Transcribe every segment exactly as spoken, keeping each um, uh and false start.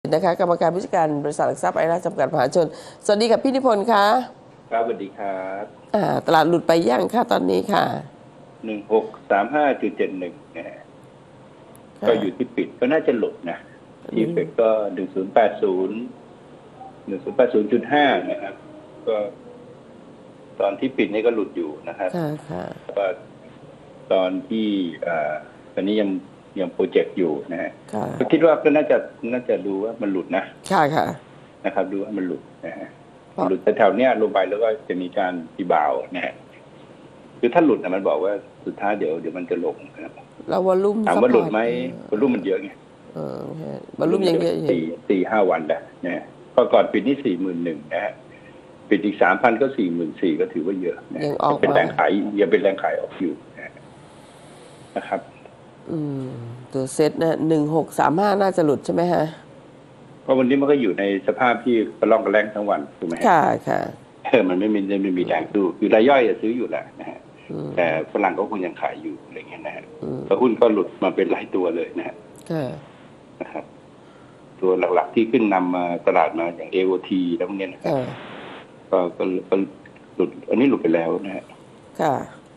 นะคะกรรมการผู้จัดการบริษัทหลักทรัพย์ไอราจำกัดมหาชนสวัสดีครับพี่นิพนธ์ค่ะครับสวัสดีครับอ่าตลาดหลุดไปย่างค่ะตอนนี้ค่ะหนึ่งหกสามห้าจุดเจ็ดหนึ่งนะฮะก็อยู่ที่ปิดก็น่าจะหลุดนะที่เฟกก็หนึ่งศูนย์แปดศูนย์หนึ่งศูนย์แปดศูนย์จุดห้านะครับก็ตอนที่ปิดนี่ก็หลุดอยู่นะครับค่ะค่ะก็ตอนที่อ่าตอนนี้ยังยังโปรเจกต์อยู่นะฮะก็คิดว่าก็น่าจะน่าจะดูว่ามันหลุดนะค่ะค่ะนะครับดูว่ามันหลุดนะฮะหลุดแถวๆเนี้ยลงไปแล้วก็จะมีการรีบาวนะฮะคือถ้าหลุดนะมันบอกว่าสุดท้ายเดี๋ยวเดี๋ยวมันจะลงนะครับแล้ววอลลุ่มถามว่าหลุดไหมวอลลุ่มมันเยอะไงเออวอลลุ่มยังเยอะอยู่สี่สี่ห้าวันแล้วนะก็ก่อนปิดนี่สี่หมื่นหนึ่งนะฮะปิดอีกสามพันก็สี่หมื่นสี่ก็ถือว่าเยอะนะเป็นแรงขายยังเป็นแรงขายออกอยู่นะครับอืมตัวเซ็ตนะหนึ่งหกสามห้าน่าจะหลุดใช่ไหมฮะเพราะวันนี้มันก็อยู่ในสภาพที่กระล่องกระแรงทั้งวันถูกไหมค่ะค่ะเออมันไม่มีไม่มีแรงดูคือรายย่อยจะซื้ออยู่แหละนะฮะแต่ฝรั่งก็คงยังขายอยู่อะไรเงี้ยนะฮะแล้วหุ้นก็หลุดมาเป็นหลายตัวเลยนะฮะนะครับตัวหลักๆที่ขึ้นนำมาตลาดมาอย่าง เอ โอ ที แล้วเนี้ยนะครับก็ก็ก็หลุดอันนี้หลุดไปแล้วนะฮะค่ะ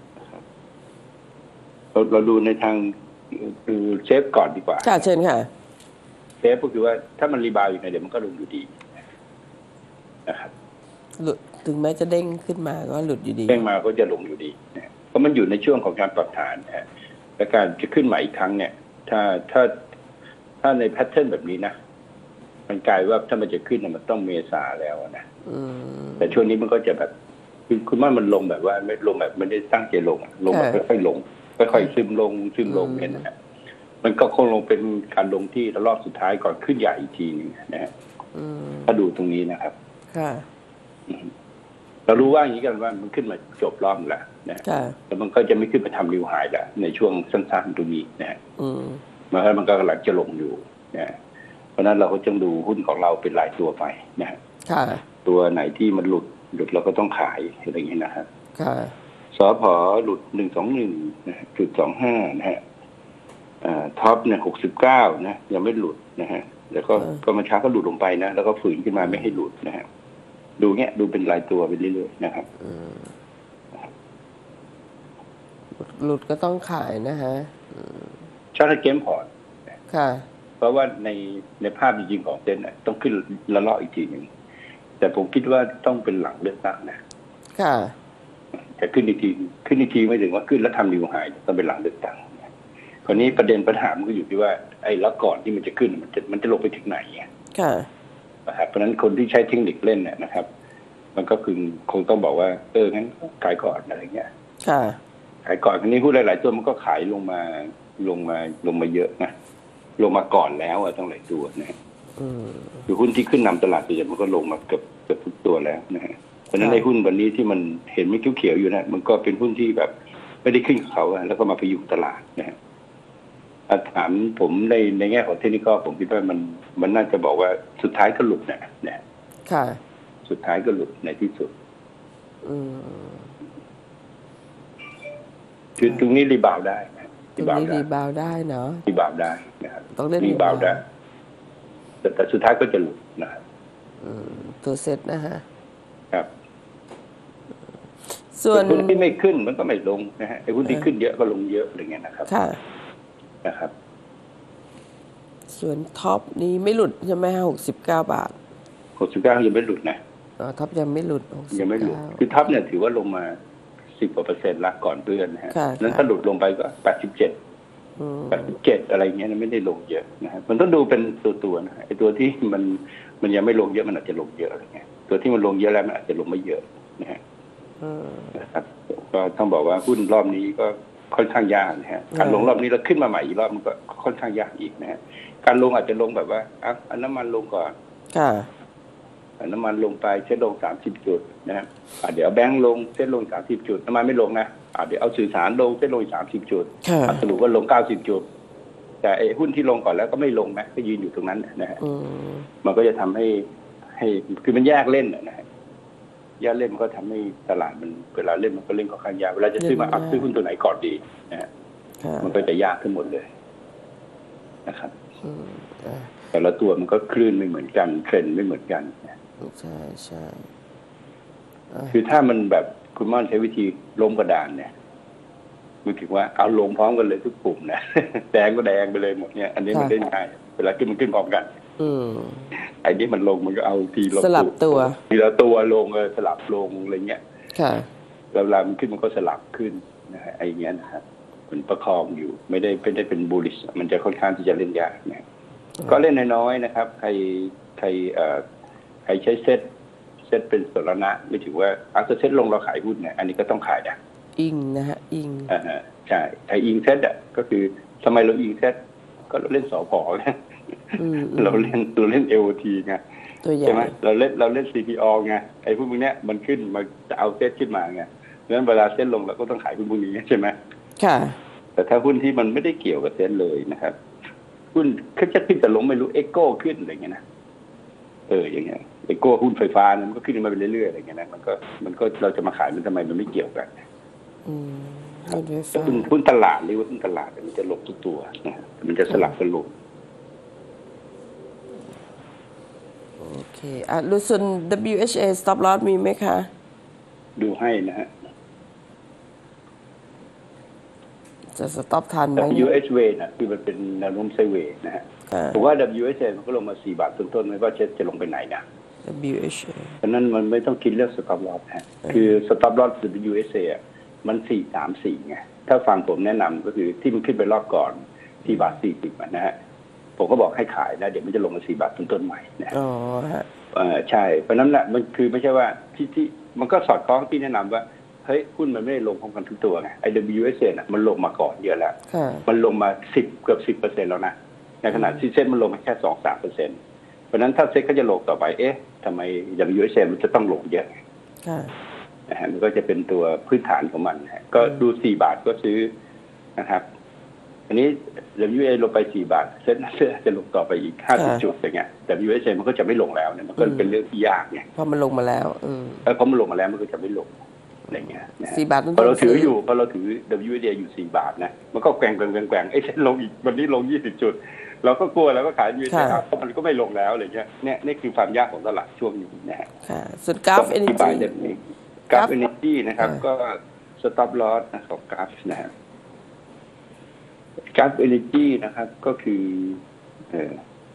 เราเราดูในทางคือเซฟก่อนดีกว่าค่ะเชิญค่ะเซฟก็คือว่าถ้ามันรีบาวอยู่ในเดี๋ยวมันก็ลงอยู่ดีนะครับหลุดถึงแม้จะเด้งขึ้นมาก็หลุดอยู่ดีเด้งมาก็จะลงอยู่ดีนะเพราะมันอยู่ในช่วงของการปรับฐานนะฮะและการจะขึ้นใหม่อีกครั้งเนี่ยถ้าถ้าถ้าในแพทเทิร์นแบบนี้นะมันกลายว่าถ้ามันจะขึ้นมันต้องเมษาแล้วนะแต่ช่วงนี้มันก็จะแบบคือคุณว่ามันลงแบบว่าไม่ลงแบบไม่ได้ตั้งใจลงลงแบบค่อยๆลงค่อยๆซึมลงซึมลงเนี่ยนะฮะมันก็คงลงเป็นการลงที่ระลอกสุดท้ายก่อนขึ้นใหญ่อีกทีนึงนะฮะถ้าดูตรงนี้นะครับค่ะเรารู้ว่าอย่างนี้กันว่ามันขึ้นมาจบรอบแล้วนะแล้วมันก็จะไม่ขึ้นไปทำนิวไฮแล้วในช่วงสั้นๆตรงนี้นะฮะมันก็มันก็กำลังจะลงอยู่นะเพราะนั้นเราก็ต้องดูหุ้นของเราเป็นรายตัวไปนะฮะตัวไหนที่มันหลุดหลุดเราก็ต้องขายอะไรอย่างนี้นะฮะสผหลุดหนึ่งสองหนึ่งนะจุดสองห้านะฮะท็อปเนี่ยหกสิบเก้านะยังไม่หลุดนะฮะแล้วก็ก็มาช้าก็หลุดลงไปนะแล้วก็ฝืนขึ้นมาไม่ให้หลุดนะฮะดูเงี้ยดูเป็นรายตัวไปเรื่อยๆนะครับหลุดก็ต้องขายนะฮะชาร์ตเกมพอร์ตค่ะเพราะว่าในในภาพจริงๆของเต้นต้องขึ้นละลอกอีกทีหนึ่งแต่ผมคิดว่าต้องเป็นหลังเลือกตั้งนะค่ะแต่ขึ้นอีกทีขึ้นอีกทีไม่ถึงว่าขึ้นแล้วทำนิวไฮต้องเป็นหลังเลือกตั้งคราวนี้ประเด็นปัญหามันก็อยู่ที่ว่าไอ้แล้วก่อนที่มันจะขึ้นมันจะมันจะลงไปถึงไหนค่ะนะครับเพราะฉะนั้นคนที่ใช้เทคนิคเล่นเนี่ยนะครับมันก็คือคงต้องบอกว่าเอองั้นขายก่อนอะไรเงี้ยค่ะขายก่อนคราวนี้หุ้นหลายๆตัวมันก็ขายลงมาลงมาลงมาเยอะนะลงมาก่อนแล้วอะต้องหลายตัวนะคือหุ้นที่ขึ้นนำตลาดไปมันก็ลงมาเกือบเกือบทุกตัวแล้วนะฮะเพราะฉะนั้นในหุ้นวันนี้ที่มันเห็นไม่เขียวๆอยู่นะมันก็เป็นหุ้นที่แบบไม่ได้ขึ้นกับเขาแล้วก็มาพยุงตลาดนะฮะถามผมในในแง่ของเทคนิคผมคิดว่ามันมันน่าจะบอกว่าสุดท้ายก็หลุดนะนะค่ะสุดท้ายก็หลุดในที่สุดคือตรงนี้รีบาวได้นะรีบาวได้รีบาวได้เนาะรีบาวได้นะครับต้องเล่นรีบาวได้แต่แต่สุดท้ายก็จะหลุดนะครับตัวเซ็ตนะฮะครับส่วนหุ้นที่ไม่ขึ้นมันก็ไม่ลงนะฮะไอ้หุ้นที่ขึ้นเยอะก็ลงเยอะอะไรเงี้ยนะครับค่ะนะครับส่วนท็อปนี้ไม่หลุดใช่ไหมฮะหกสิบเก้าบาทหกสิบเก้ายังไม่หลุดนะอ๋อท็อปยังไม่หลุดยังไม่หลุดคือท็อปเนี่ยถือว่าลงมาสิบกว่าเปอร์เซ็นต์ละก่อนเพื่อนนะฮะนั้นถ้าหลุดลงไปก็แปดสิบเจ็ดแปดสิบเจ็ดอะไรเงี้ยไม่ได้ลงเยอะนะฮะมันต้องดูเป็นตัวตัวนะไอ้ตัวที่มันมันยังไม่ลงเยอะมันอาจจะลงเยอะอะไรเงี้ยตัวที่มันลงเยอะแล้วมันอาจจะลงไม่เยอะนะฮะนะครับก็ต้องบอกว่าหุ้นรอบนี้ก็ค่อนข้างยากนะฮะการลงรอบนี้เราขึ้นมาใหม่อีกรอบมันก็ค่อนข้างยากอีกนะฮะการลงอาจจะลงแบบว่าอ่ะอันน้ำมันลงก่อนค่ะอันน้ำมันลงไปเซ็ตลงสามสิบจุดนะฮะเดี๋ยวแบงค์ลงเซ็ตลงสามสิบจุดน้ำมันไม่ลงนะเดี๋ยวเอาสื่อสารลงเซ็ตลงสามสิบจุดสรุปว่าลงเก้าสิบจุดแต่ไอ้หุ้นที่ลงก่อนแล้วก็ไม่ลงนะก็ยืนอยู่ตรงนั้นนะฮะมันก็จะทำให้ให้คือมันแยกเล่นนะฮะแยกเล่นมันก็ทำให้ตลาดมันเวลาเล่นมันก็เล่นค่อนข้างยากเวลาจะซื้อมาอัพซื้อหุ้นตัวไหนก่อนดีนะฮะมันก็จะยากขึ้นหมดเลยนะครับแต่ละตัวมันก็คลื่นไม่เหมือนกันเทรนด์ไม่เหมือนกันใช่ใช่คือถ้ามันแบบคุณม่อนใช้วิธีล้มกระดานเนี่ยมือถึงว่าเอาลงพร้อมกันเลยทุกกลุ่มนะแดงก็แดงไปเลยหมดเนี่ยอันนี้มันได้ง่ายเวลาขึ้นมันขึ้นพร้อมกันไอ้นี่มันลงมันก็เอาทีลงสลับตัวทีละตัวลงเลยสลับลงอะไรเงี้ยค่ะเวลามันขึ้นมันก็สลับขึ้นนะฮะไอ้เงี้ยนะครับมันประคองอยู่ไม่ได้ไม่ได้เป็นบูลลิชมันจะค่อนข้างที่จะเล่นยากนะก็เล่นน้อยๆนะครับใครใครเอ่อใครใช้เซ็ตเซ็ตเป็นสรณะไม่ถือว่าอัพเซ็ตลงเราขายหุ้นเนี่ยอันนี้ก็ต้องขายนะอิงนะฮะอิงอ่าใช่ใครอิงเซ็ตอ่ะก็คือทำไมเราอิงเซ็ตก็เราเล่นสผนะเราเล่นเราเล่น เอ โอ ที ไงใช่ไหมเราเล่นเราเล่น ซี พี โอ ไงไอ้พวกนี้เนี่ยมันขึ้นมาจะเอาเซ็ตขึ้นมาไงเพราะฉะนั้นเวลาเซ็ตลงเราก็ต้องขายหุ้นพวกนี้ใช่ไหมค่ะแต่ถ้าหุ้นที่มันไม่ได้เกี่ยวกับเซ็ตเลยนะครับหุ้นขึ้นจะขึ้นจะลงไม่รู้เอ็กโก้ขึ้นอะไรเงี้ยนะเอออย่างเงี้ยเอ็กโก้หุ้นไฟฟ้านั้นก็ขึ้นมาไปเรื่อยๆอะไรเงี้ยนะมันก็มันก็เราจะมาขายมันทำไมมันไม่เกี่ยวกันอืมหุ้นหุ้นตลาดหรือว่าหุ้นตลาดมันจะลงทุกตัวนะมันจะสลับกันลงโอเคอ่ะรู้ส่วน ดับเบิลยู เอช เอ stop loss มีไหมคะดูให้นะฮะจะสต็อปทันไหมดับเบิลยู เอช เอ นะคือมันเป็นแนวโน้มไซด์เวย์นะฮะผมว่า ดับเบิลยู เอช เอ มันก็ลงมาสี่บาทต้นๆไม่ว่าจะจะลงไปไหนนะดับเบิลยู เอช เอเพราะนั้นมันไม่ต้องคิดเรื่อง stop loss ฮะคือ stop loss ดับเบิลยู เอช เอ มันสี่สามสี่ไงถ้าฟังผมแนะนำก็คือที่มันขึ้นไปรอบก่อนสี่บาทสี่สิบนะฮะผมก็บอกให้ขายนะเดี๋ยวมันจะลงมาสี่บาทต้นๆใหม่นะอ๋อฮะเออใช่เพราะนั้นแหละมันคือไม่ใช่ว่าที่ที่มันก็สอดคล้องที่แนะนำว่าเฮ้ยหุ้นมันไม่ได้ลงพร้อมกันทุกตัวไงไอ้ ดับเบิลยู เอช เอ น่ะมันลงมาก่อนเยอะแล้วมันลงมาสิบเกือบสิบเปอร์เซ็นต์แล้วนะในขณะที่เซ็ตมันลงมาแค่สองสามเปอร์เซ็นต์เพราะนั้นถ้าเซ็ตเขาจะลงต่อไปเอ๊ะทำไม ดับเบิลยู เอช เอ มันจะต้องลงเยอะนะฮะมันก็จะเป็นตัวพื้นฐานของมันฮะก็ดูสี่บาทก็ซื้อนะครับอันนี้ ดับเบิลยู เอ ลงไปสี่บาทเซ็ตจะลงต่อไปอีกห้าสิบจุดอย่างเงี้ย ดับเบิลยู เอช เอ มันก็จะไม่ลงแล้วเนี่ยมันก็เป็นเรื่องที่ยากไงเพราะมันลงมาแล้วเออเพราะมันลงมาแล้วมันก็จะไม่ลงอะไรเงี้ยสี่บาทพอเราถืออยู่พอเราถือ ดับเบิลยู เอช เอ อยู่สี่บาทนะมันก็แกว่งแกว่งแกว่งไอ้เซ็ตลงอีกวันนี้ลงยี่สิบจุดเราก็กลัวแล้วก็ขาย ดับเบิลยู เอช เอ เพราะมันก็ไม่ลงแล้วอะไรเงี้ยเนี่ยนี่คือความยากของตลาดช่วงนี้นะฮะค่ะส่วนกราฟ Energy กราฟ Energy นะครับก็ stop loss นะของกราฟนะฮะกราฟ Energy นะครับก็คือเออ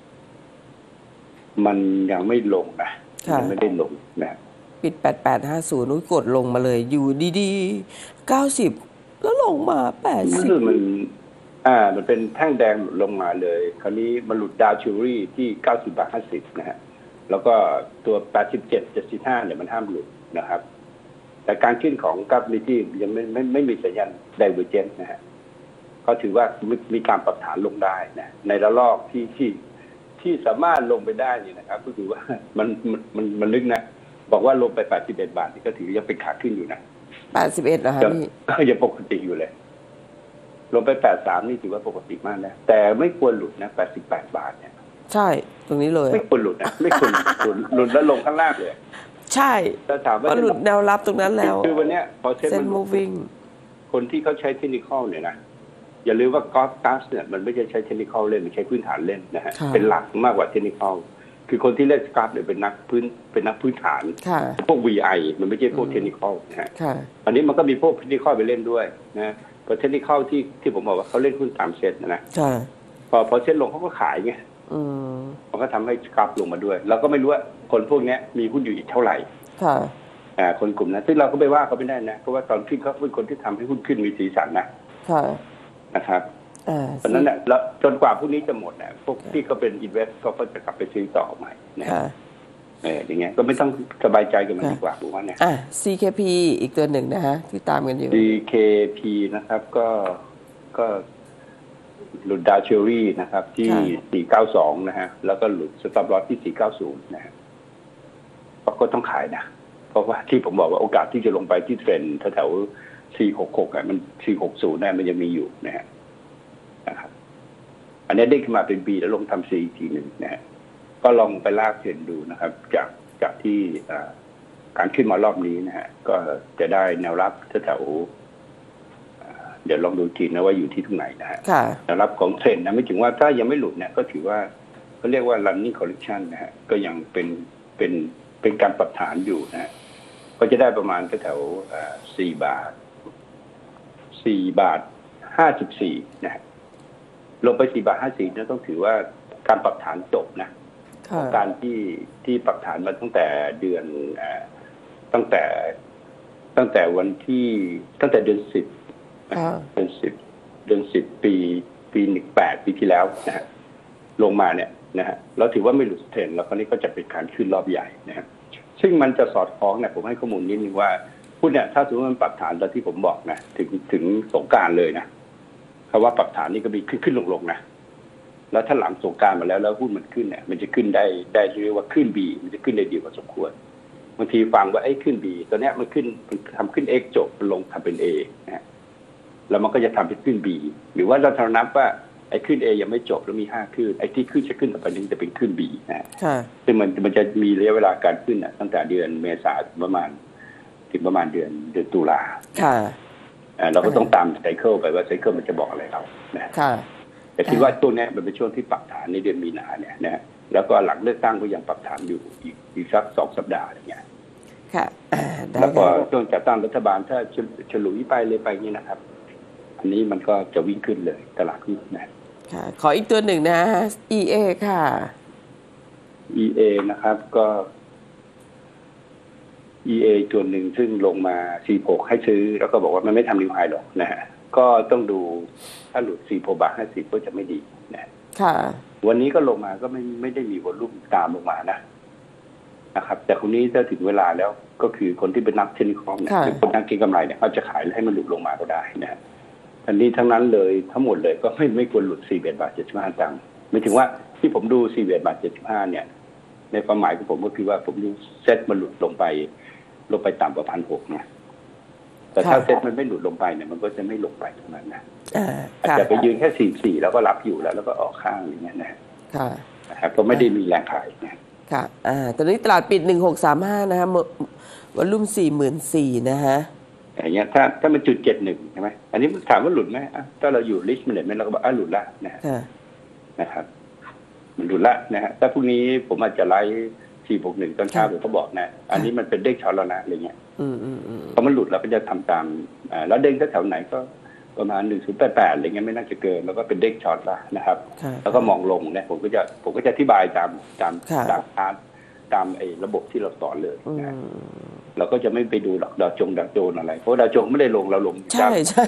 มันยังไม่ลงนะยังไม่ได้ลงนะปิดแปดแปดห้าศูนย์นู้นกดลงมาเลยอยู่ดีๆเก้าสิบแล้วลงมาแปดสิบมันอ่ามันเป็นแท่งแดงลงมาเลยคราวนี้มันหลุดดาวชูรี่ที่เก้าสิบบาทห้าสิบนะฮะแล้วก็ตัวแปดสิบเจ็ด เจ็ดสิบห้าเนี่ยมันห้ามหลุดนะครับแต่การขึ้นของกราฟ Energy ยังไม่ไม่ไม่มีสัญญาณไดเวอร์เจนซ์นะฮะก็ถือว่ามีการปรับฐานลงได้นะในระลอกที่ที่ที่สามารถลงไปได้นี่นะครับก็คือว่ามันมันมันมันลึกนะบอกว่าลงไปแปดสิบเอ็ดบาทนี่ก็ถือยังเป็นขาขึ้นอยู่นะแปดสิบเอ็ดเหรอคะพี่ก็ยังปกติอยู่เลยลงไปแปดสิบสามนี่ถือว่าปกติมากนะแต่ไม่ควรหลุดนะแปดสิบแปดบาทเนี่ยใช่ตรงนี้เลยไม่ควรหลุดนะไม่ควรหลุดหลุดแล้วลงข้างล่างเลยใช่ถ้าถามว่าหลุดแนวรับตรงนั้นแล้วคือวันเนี้ยพอเซ็น moving คนที่เขาใช้เทคนิคอลเนี่ยนะอย่าลืมว่ากอล์ฟกัสเนี่ยมันไม่ใช่ใช้เทคนิคอลเล่นมันใช้พื้นฐานเล่นนะฮะเป็นหลักมากกว่าเทคนิคอลคือคนที่เล่นกราฟเนี่ยเป็นนักพื้นเป็นนักพื้นฐานพวก วี ไอ มันไม่ใช่พวกเทคนิคอลนะฮะอันนี้มันก็มีพวกเทคนิคอลไปเล่นด้วยนะพอเทคนิคอลที่ที่ผมบอกว่าเขาเล่นหุ้นตามเซ็ตนะนะพอพอเซ็ตลงเขาก็ขายไงมันก็ทำให้กราฟลงมาด้วยเราก็ไม่รู้ว่าคนพวกนี้มีหุ้นอยู่อีกเท่าไหร่อ่าคนกลุ่มนั้นซึ่งเราก็ไปว่าเขาไม่ได้นะเพราะว่าตอนขึ้นเขาเป็นคนที่ทำให้หุ้นขึ้นมีสีสันนะนะครับเพราะนั้นเนี่ยแล้วจนกว่าพวกนี้จะหมดเนี่ยพวกที่เขาเป็นอินเวสต์เขาก็จะกลับไปซื้อต่อใหม่นะเอออย่างเงี้ยก็ไม่ต้องสบายใจกันมันดีกว่าผมว่าเนี่ยอ่ะ ซี เค พี อีกตัวหนึ่งนะฮะที่ตามกันอยู่ซี เค พี นะครับก็ก็หลุดดาวเชอรี่นะครับที่สี่เก้าสองนะฮะแล้วก็หลุดสต็อปลอสที่สี่เก้าศูนย์นะฮะก็ต้องขายนะเพราะว่าที่ผมบอกว่าโอกาสที่จะลงไปที่เทรนด์แถวๆสี่หกหกอ่ะมันสี่หกศูนย์เนี่ยมันยังมีอยู่นะฮะนะครับอันนี้ได้ขึ้นมาเป็นปีแล้วลงทำซีอีกทีหนึ่งนะฮะก็ลองไปลากเทรนดูนะครับจากจากที่การขึ้นมารอบนี้นะฮะก็จะได้แนวรับแถวเดี๋ยวลองดูทีนะว่าอยู่ที่ตรงไหนนะฮะแนวรับของเทรนนะไม่ถึงว่าถ้ายังไม่หลุดเนี่ยก็ถือว่าเขาเรียกว่า running correction นะฮะก็ยังเป็นเป็นเป็นการปรับฐานอยู่นะฮะก็จะได้ประมาณแถวสี่บาทสี่บาทห้าสิบสี่นะฮะลงไปสี่บาทห้าสิบเนี่ยต้องถือว่าการปรับฐานจบนะการที่ที่ปรับฐานมาตั้งแต่เดือนตั้งแต่ตั้งแต่วันที่ตั้งแต่เดือนสิบเดือนสิบเดือนสิบปีปีหนึ่งแปดปีที่แล้วนะฮะลงมาเนี่ยนะฮะเราถือว่าไม่หลุดเทรนด์แล้วคราวนี้ก็จะเป็นการขึ้นรอบใหญ่นะฮะซึ่งมันจะสอดคล้องเนี่ยผมให้ข้อมูลนิดนึงว่าหุ้นเนี่ยถ้าสมมติมันปรับฐานตอนที่ผมบอกนะถึงถึงสงกรานต์เลยนะคำว่าปรับฐานนี่ก็มีขึ้นขึ้นลงลงนะแล้วถ้าหลังสงกรานต์มาแล้วแล้วหุ้นมันขึ้นเนี่ยมันจะขึ้นได้ได้เรียกว่าขึ้น B มันจะขึ้นได้ดีกว่าสมควรบางทีฟังว่าไอ้ขึ้น B ตอนนี้มันขึ้นมันทำขึ้น X จบมันลงทำเป็น A นะฮะแล้วมันก็จะทำเป็นขึ้น B หรือว่าเราทำนับว่าไอ้ขึ้น A ยังไม่จบแล้วมีห้าขึ้นไอ้ที่ขึ้นจะขึ้นต่อไปนี้จะเป็นขึ้น B นะซึ่งมันมันจะมีระยะเวลาการขึ้นอ่ะตั้งแต่เดือนเมษายนประมาณถึงประมาณเดือนเดือนตุลาค่ะเราก็ต้องตามไซเคิลไปว่าไซเคิลมันจะบอกอะไรเรานะแต่คิดว่าตัวนี้มันเป็นช่วงที่ปรับฐานในเดือนมีนาเนี่ยนะแล้วก็หลังเลือกตั้งก็ยังปรับฐานอยู่อีกอีกสักสองสัปดาห์อะไรเงี้ยค่ะแล้วก็ช่วงจัดตั้งรัฐบาลถ้าฉลุยไปเลยไปงี้นะครับอันนี้มันก็จะวิ่งขึ้นเลยตลาดหุ้นนะค่ะขออีกตัวหนึ่งนะ อี เอ ค่ะอี เอ นะครับก็ อี เอ ตัวหนึ่งซึ่งลงมาสี่สิบหกให้ซื้อแล้วก็บอกว่ามันไม่ทำนิวไฮหรอกนะฮะก็ต้องดูถ้าหลุดสี่สิบหกบาทห้าสิบก็จะไม่ดีนะค่ะวันนี้ก็ลงมาก็ไม่ไม่ได้มีวอลุ่มตามลงมานะนะครับแต่คนนี้ถ้าถึงเวลาแล้วก็คือคนที่เป็นนักเทคนิคเนี่ยคือคนนักเก็งกำไรเนี่ยเขาจะขายให้มันหลุดลงมาก็ได้นะอันนี้ทั้งนั้นเลยทั้งหมดเลยก็ไม่ไม่ควรหลุดสี่สิบเอ็ดบาทเจ็ดสิบห้าตังค์ไม่ถึงว่าที่ผมดูสี่สิบเอ็ดบาทเจ็ดสิบห้าเนี่ยในความหมายของผมก็คือว่าผมดูเซ็ตมันหลุดลงไปลงไปต่ำกว่าพันหกนะแต่ถ้าเซ็ตมันไม่หลุดลงไปเนี่ยมันก็จะไม่ลงไปตรงนั้นนะอาจจะไปยืนแค่สี่สิบสี่แล้วก็รับอยู่แล้วแล้วก็ออกข้างอย่างเงี้ยนะนะครับก็ไม่ได้มีแรงขายนะค่ะอ่าตอนนี้ตลาดปิดหนึ่งหกสามห้านะคะวอลุ่มสี่หมื่นสี่นะฮะอย่างเงี้ยถ้าถ้ามันจุดเจ็ดหนึ่งใช่ไหมอันนี้ถามว่าหลุดไหมถ้าเราอยู่ลิสต์มันเห็นไหมเราก็บอกอ่ะหลุดละนะนะครับมันหลุดละนะฮะถ้าพรุ่งนี้ผมอาจจะไลฟ์สี่บวกหนึ่งตอนเช้าผมก็บอกนะอันนี้มันเป็นเด้งช็อตแล้วนะอะไรเงี้ยพอมันหลุดเราก็จะทำตามอ่าแล้วเด้งแถวไหนก็ประมาณหนึ่งศูนย์แปดแปดอะไรเงี้ยไม่น่าจะเกินแล้วก็เป็นเด้งช็อตละนะครับแล้วก็มองลงเนี่ยผมก็จะผมก็จะอธิบายตามตามตามอาร์ตตามไอ้ระบบที่เราสอนเลยนะเราก็จะไม่ไปดูหรอกดาวจงดาวโจนอะไรเพราะดาวจงไม่ได้ลงเราลงใช่ใช่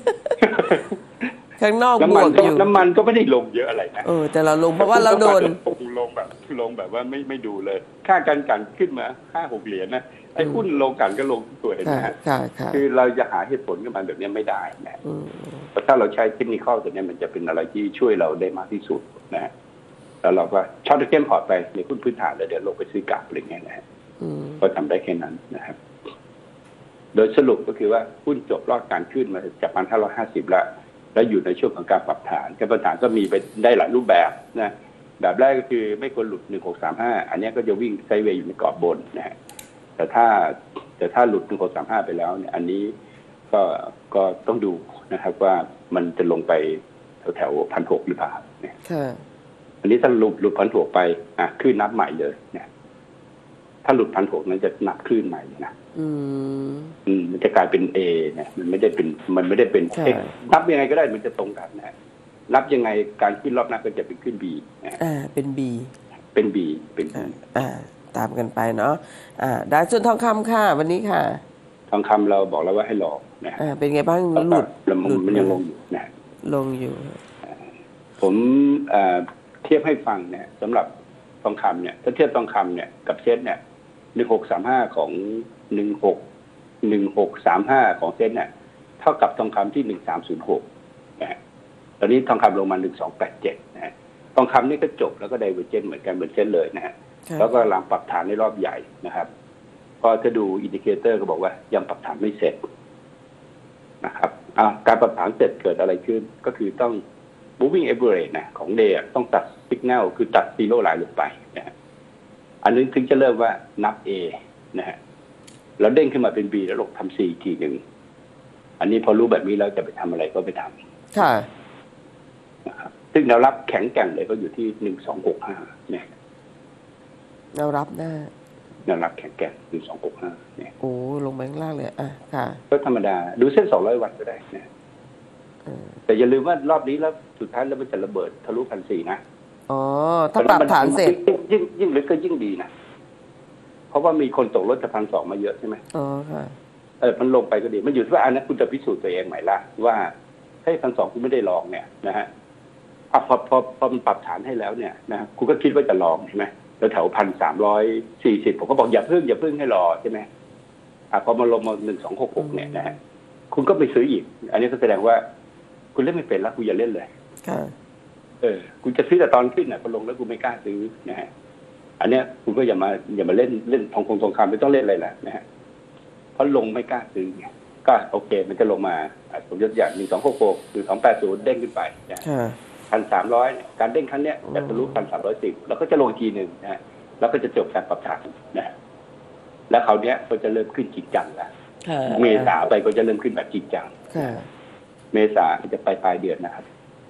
ข้างนอกบวกอยู่น้ำมันก็ไม่ได้ลงเยอะอะไรนะเออแต่เราลงเพราะว่าเราโดนลงแบบลงแบบว่าไม่ไม่ดูเลยค่าการกันขึ้นมาห้าหกเหรียญนะไอ้หุ้นลงกันก็ลงตัวเห็นไหมฮะคือเราจะหาเหตุผลกับมันแบบนี้ไม่ได้นะเพราะถ้าเราใช้เทคนิคตัวนี้มันจะเป็นอะไรที่ช่วยเราได้มากที่สุดนะแล้วเราก็ช็อตเกมพอร์ตไปในหุ้นพื้นฐานแล้วเดี๋ยวลงไปซื้อกลับอะไรเงี้ยนะฮะก็ทำได้แค่นั้นนะครับโดยสรุปก็คือว่าหุ้นจบรอบการขึ้นมาจากพันห้าร้อยห้าสิบแล้วแล้วอยู่ในช่วงของการปรับฐานการปรับฐานก็มีไปได้หลายรูปแบบนะแบบแรกก็คือไม่ควรหลุดหนึ่งหกสามห้าอันนี้ก็จะวิ่งไซด์เวย์อยู่ในกรอบบนนะฮะแต่ถ้าแต่ถ้าหลุดหนึ่งหกสามห้าไปแล้วเนี่ยอันนี้ก็ก็ต้องดูนะครับว่ามันจะลงไปแถวๆพันหกหรือเปล่าเนี่ยอันนี้ถ้าหลุดหลุดพันหกไปอ่ะขึ้นนับใหม่เลยเนี่ยถ้าหลุดพันหกนั้นจะนับขึ้นใหม่นะอืมอืมมันจะกลายเป็นเอเนี่ยมันไม่ได้เป็นมันไม่ได้เป็นเอ็กนับยังไงก็ได้มันจะตรงกันนะนับยังไงการขึ้นรอบหน้าก็จะเป็นขึ้นบีอ่าเป็นบีเป็นบีเป็นอ่าตามกันไปเนาะอ่าได้ส่วนทองคำค่ะวันนี้ค่ะทองคำเราบอกแล้วว่าให้รอนะอ่าเป็นไงบ้างหลุดหลุดมันยังลงอยู่นะลงอยู่ผมอ่าเทียบให้ฟังเนี่ยสำหรับทองคำเนี่ยถ้าเทียบทองคำเนี่ยกับเซ็ตเนี่ยหนึ่งหกสามห้าของหนึ่งหกหนึ่งหกสามห้าของเซ็ตเนี่ยเท่ากับทองคำที่หนึ่งสามศูนย์หกนะฮะตอนนี้ทองคำลงมาหนึ่งสองแปดเจ็ดนะฮะทองคำนี่ก็จบแล้วก็ไดเวอร์เจนเหมือนกันเหมือนเซ็ตเลยนะฮะแล้วก็กำลังปรับฐานในรอบใหญ่นะครับพอจะดูอินดิเคเตอร์ก็บอกว่ายังปรับฐานไม่เสร็จนะครับอ่าการปรับฐานเสร็จเกิดอะไรขึ้นก็คือต้อง moving average นะของเดย์ต้องตัด signal คือตัดซีโร่ไลน์ลงไปนะฮะอันนี้ถึงจะเริ่มว่านับ A นะฮะแล้วเด้งขึ้นมาเป็น B แล้วลงทำ C อีกทีหนึ่งอันนี้พอรู้แบบนี้แล้วจะไปทำอะไรก็ไปทำค่ะนะครับซึ่งแนวรับแข็งแกร่งเลยก็อยู่ที่หนึ่งสองหกห้าเนี่ยแนวรับหน้าแนวรับแข็งแกร่งหนึ่งสองหกห้าเนี่ยโอ้ลงไปข้างล่างเลยอ่ะค่ะก็ธรรมดาดูเส้นสองร้อยวันก็ได้นะแต่อย่าลืมว่ารอบนี้แล้วสุดท้ายแล้วมันจะระเบิดทะลุพันสี่นะอ๋อถ้าปรับฐานเสร็จยิ่งยิ่งลึกก็ยิ่งดีนะเพราะว่ามีคนตกรถจากพันสองมาเยอะใช่ไหมอ๋อค่ะเออมันลงไปก็ดีมันอยู่ที่ว่าอันนั้นคุณจะพิสูจน์ตัวเองไหมล่ะว่าให้พันสองคุณไม่ได้ลองเนี่ยนะฮะพอพอพอพอมันปรับฐานให้แล้วเนี่ยนะคุณก็คิดว่าจะลองใช่ไหมแล้วแถวพันสามร้อยสี่สิบผมก็บอกอย่าเพิ่งอย่าเพิ่งให้รอใช่ไหมอ่ะพอมาลงมาหนึ่งสองหกหกเนี่ยนะฮะคุณก็ไปซื้ออีกอันนี้ก็แสดงว่าคุณเล่นไม่เป็นแล้วคุณอย่าเล่นเลยเออคุณจะซื้อแต่ตอนขึ้นน่ะพอลงแล้วคุณไม่กล้าซื้อนะฮะอันเนี้ยคุณก็อย่ามาอย่ามาเล่นเล่นทองคงทองคำไม่ต้องเล่นอะไรแหละนะฮะเพราะลงไม่กล้าซื้อไงก็โอเคมันจะลงมาผมยกอย่างหนึ่งสองหกหกหรือสองแปดศูนย์เด้งขึ้นไปนะพันสามร้อยการเด้งครั้งเนี้ยจะทะลุพันสามร้อยสิบแล้วก็จะลงทีหนึ่งนะแล้วก็จะจบการปรับฐานนะแล้วคราวนี้ก็จะเริ่มขึ้นจริงจังแล้วเมษาไปก็จะเริ่มขึ้นแบบจริงจังเมษาจะไปปลายเดือนนะครับ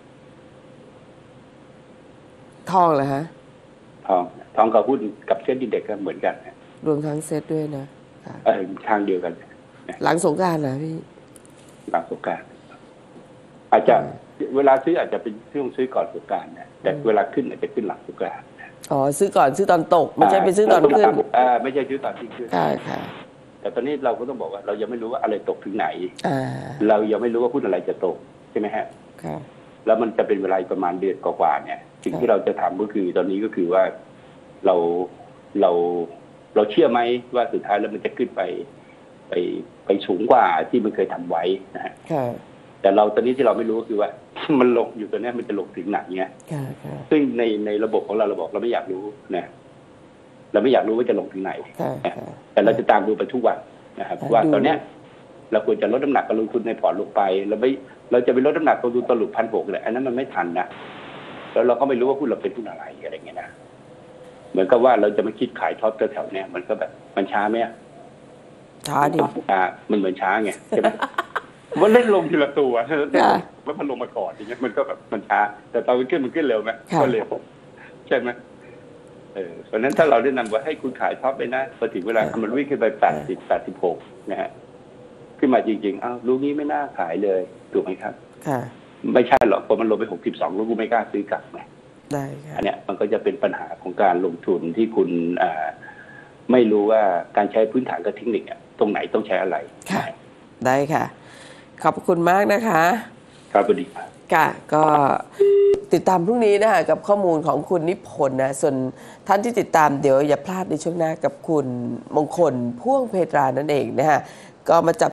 ทองเหรอฮะทองทองกับหุ้นกับเซ็นดีเด็กก็เหมือนกันรวมทั้งเซ็ตด้วยนะเออทางเดียวกันหลังสงกรานต์นะพี่หลังสงกรานต์อาจจะเวลาซื้ออาจจะเป็นช่วงซื้อก่อนสงกรานต์นะแต่เวลาขึ้นอาจจะขึ้นหลังสงกรานต์อ๋อซื้อก่อนซื้อตอนตกไม่ใช่ไปซื้อตอนขึ้นอ่าไม่ใช่ซื้อตอนที่ขึ้นใช่ค่ะแต่ตอนนี้เราก็ต้องบอกว่าเรายังไม่รู้ว่าอะไรตกถึงไหนเรายังไม่รู้ว่าหุ้นอะไรจะตกใช่ไหมฮะค่ะแล้วมันจะเป็นเวลาประมาณเดือนกว่าๆเนี่ยสิ่งที่เราจะทำก็คือตอนนี้ก็คือว่าเราเราเราเชื่อไหมว่าสุดท้ายแล้วมันจะขึ้นไปไปไปสูงกว่าที่มันเคยทำไว้นะฮะแต่เราตอนนี้ที่เราไม่รู้ก็คือว่ามันลงอยู่ตัวนี้มันจะลงถึงไหนเงี้ยซึ่งในในระบบของเราเราบอกเราไม่อยากรู้นะเราไม่อยากรู้ว่าจะลงถึงไหนแต่เราจะตามดูไปทุกวันนะครับว่าตอนเนี้ยเราควรจะลดน้ำหนักการลงทุนในพอร์ตลงไปเราไม่เราจะไปลดน้ำหนักการลงทุนตลุดพันหกเลยอันนั้นมันไม่ทันนะแล้วเราก็ไม่รู้ว่าหุ้นเราเป็นหุ้นอะไรอะไรเงี้ยนะเหมือนกับว่าเราจะมาคิดขายท็อปแถวๆเนี้ยมันก็แบบมันช้าไหมช้าดิอ่ามันเหมือนช้าไงใช่ไหมมันเล่นลงทีละตัวแล้วมันลงมาก่อนอย่างเงี้ยมันก็แบบมันช้าแต่ตอนมันขึ้นมันขึ้นเร็วไหมก็เร็วใช่ไหมเออเพราะนั้นถ้าเราได้นำว่าให้คุณขายท็อปไปนะพอถึงเวลามันวิ่งขึ้นไปแปดสิบแปดสิบหกนะฮะขึ้นมาจริงๆอ้าวลูกนี้ไม่น่าขายเลยถูกไหมครับค่ะไม่ใช่หรอกพอมันลงไปหกสิบสองลูกกูไม่กล้าซื้อกลับไงได้ค่ะอันเนี้ยมันก็จะเป็นปัญหาของการลงทุนที่คุณอ่าไม่รู้ว่าการใช้พื้นฐานกับเทคนิคอ่ะตรงไหนต้องใช้อะไรค่ะได้ค่ะขอบคุณมากนะคะครับสวัสดีครับค่ะก็ติดตามพรุ่งนี้นะคะกับข้อมูลของคุณนิพนธ์นะส่วนท่านที่ติดตามเดี๋ยวอย่าพลาดในช่วงหน้ากับคุณมงคลพ่วงเพตรานั่นเองนะฮะก็มาจับ